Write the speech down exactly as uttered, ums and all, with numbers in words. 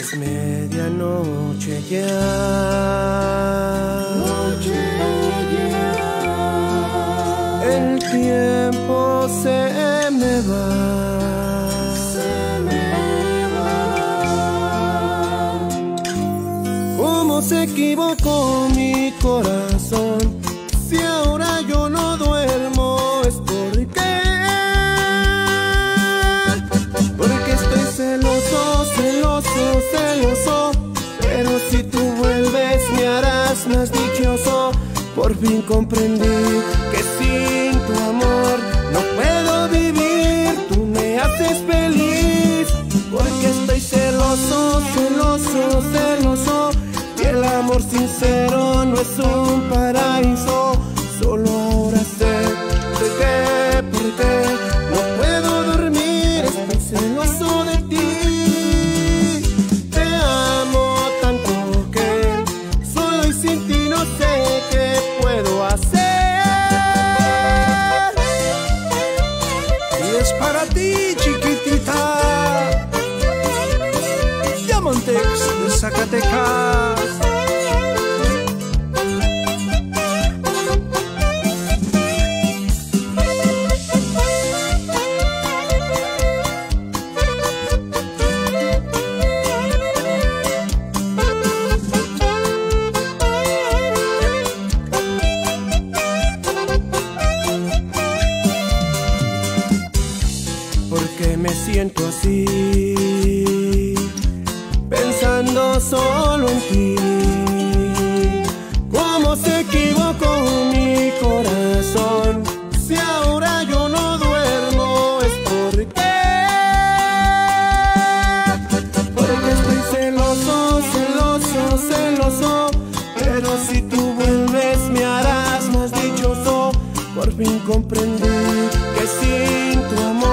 Es medianoche ya, noche ya. El tiempo se me va, Se me va. ¿cómo se equivocó mi corazón? Si ahora yo no duermo es porque Porque estoy celoso, celoso, celoso. Pero si tú vuelves me harás más dichoso. Por fin comprendí que sin tu amor no puedo vivir. Tú me haces feliz. Porque estoy celoso, celoso, celoso. Y el amor sincero no es un paraíso. Solo ahora sé por qué, por qué no puedo dormir. Estoy celoso de ti. Te amo tanto que solo y sin ti no sé qué puedo hacer. Y es para ti, chiquitita, Diamantex de Zacatecas. Porque me siento así, pensando solo en ti. ¿Cómo se equivocó mi corazón? Si ahora yo no duermo es porque Porque estoy celoso, celoso, celoso. Pero si tú vuelves me harás más dichoso. Por fin comprendí que sin tu amor